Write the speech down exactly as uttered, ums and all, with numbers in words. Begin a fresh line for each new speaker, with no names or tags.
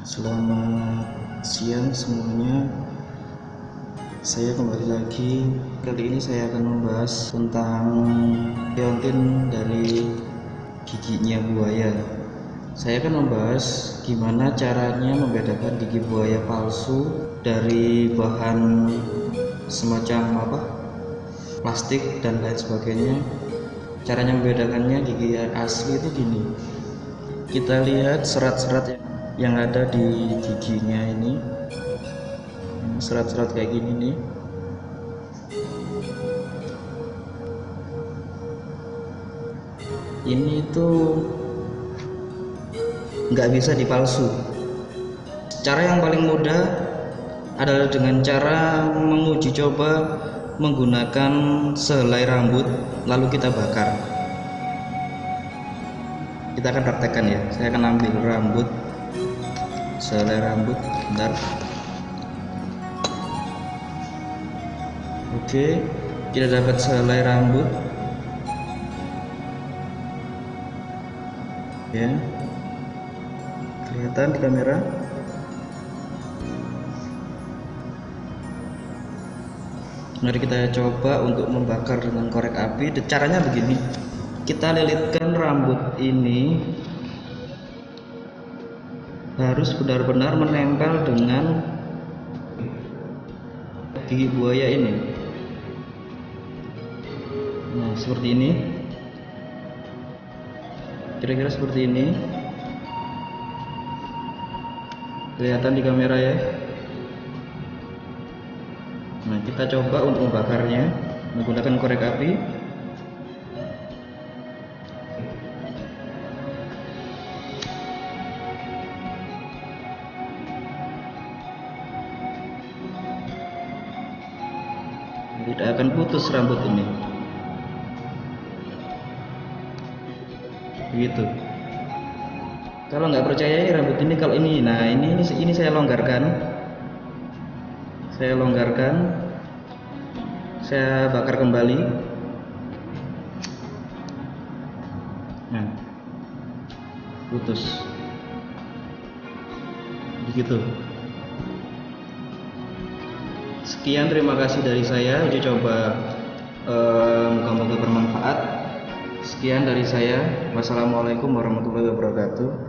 Selamat siang semuanya. Saya kembali lagi. Kali ini saya akan membahas tentang biontin dari giginya buaya. Saya akan membahas gimana caranya membedakan gigi buaya palsu dari bahan semacam apa plastik dan lain sebagainya. Caranya membedakannya gigi asli itu gini. Kita lihat serat-serat yang ada di giginya ini, serat-serat kayak gini nih. Ini tuh nggak bisa dipalsu. Cara yang paling mudah adalah dengan cara menguji coba menggunakan sehelai rambut lalu kita bakar. Kita akan praktekkan ya. Saya akan ambil rambut, sehelai rambut, bentar. Oke, kita dapat sehelai rambut. Ya, kelihatan di kamera. Mari kita coba untuk membakar dengan korek api. Caranya begini, kita lilitkan rambut ini harus benar-benar menempel dengan gigi buaya ini. Nah, seperti ini, kira-kira seperti ini, kelihatan di kamera ya. Nah, kita coba untuk membakarnya menggunakan korek api. Tidak akan putus rambut ini. Begitu. Kalau nggak percaya rambut ini, kalau ini, nah ini ini, ini saya longgarkan, saya longgarkan, saya bakar kembali. Nah, putus. Begitu. Sekian, terima kasih dari saya. Uji coba, moga-moga bermanfaat. Sekian dari saya. Wassalamualaikum warahmatullahi wabarakatuh.